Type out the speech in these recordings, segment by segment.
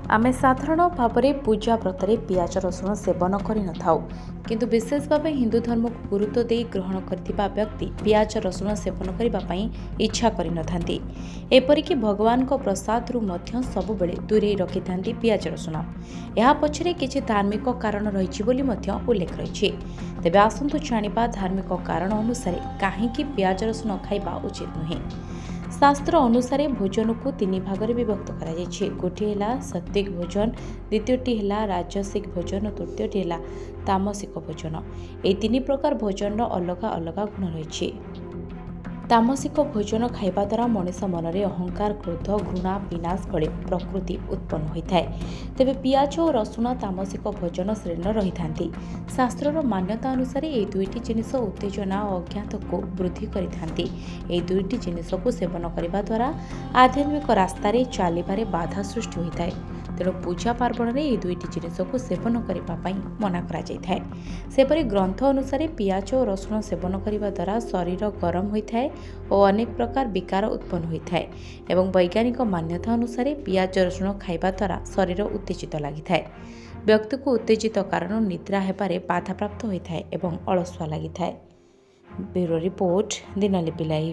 आमे साधारण भाव में पूजा व्रत में पियाज रसुण सेवन कर किंतु विशेष भाव हिंदू धर्म को गुरुत्व दे ग्रहण करथिबा व्यक्ति पियाज रसुण सेवन करने इच्छा करनथांती। एपरिक भगवान को प्रसाद रु मध्य सबुबले दूरे रखि थांती पियाज रसुण। यह पछरे किछि धार्मिक कारण रहिछि बोली मध्य उल्लेख रहिछि। तेबे आसंतु जानिबा धार्मिक कारण अनुसार काहेकि पियाज रसुण खाइबा उचित नुहे। शास्त्र अनुसार भोजन को तीन भाग में विभक्त कर गोटे सात्विक भोजन, द्वितीयटी है राजसिक भोजन और तृतीयटी है तामसिक भोजन। ये तीन प्रकार भोजन अलग अलग गुण रही। तामसिक भोजन खाइबा द्वारा मनुष्य मन में अहंकार, क्रोध, घृणा, विनाश भली प्रकृति उत्पन्न होता है। तेबे पियाज और रसुण तामसिक भोजन श्रेणी रही था। शास्त्र मान्यता अनुसार ये दुईटी जिनिस उत्तेजना और अज्ञात को वृद्धि करिथांती। ये दुईटी जिनिस को सेवन करने द्वारा आध्यात्मिक रास्तार चलबार बाधा सृष्टि होता है। तेणु पूजा पार्वण में ये दुईटी जिनिस को सेवन करने मना कर सेपरी ग्रंथ अनुसार पियाज और रसुण सेवन करने द्वारा शरीर गरम होता है और अनेक प्रकार विकार उत्पन्न होता है। एवं वैज्ञानिक मान्यता अनुसार पियाज रसुण खाइबा द्वारा शरीर उत्तेजित लगी था। व्यक्ति को उत्तेजित कारण निद्रा हेबारे बाधा प्राप्त होता है एवं अलसुआ लगी था। Bureau report, Dinalipi live.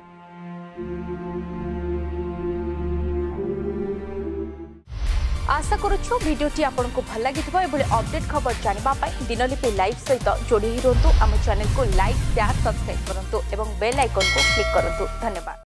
आशा करूछु भिडियोटी आपको भल लगी अपडेट खबर जानापी दिनलिपि लाइव सहित जोड़ी रुहतु। आम चैनल को लाइक, शेयर, सब्सक्राइब करूँ और बेल आइकन को क्लिक करूँ। धन्यवाद।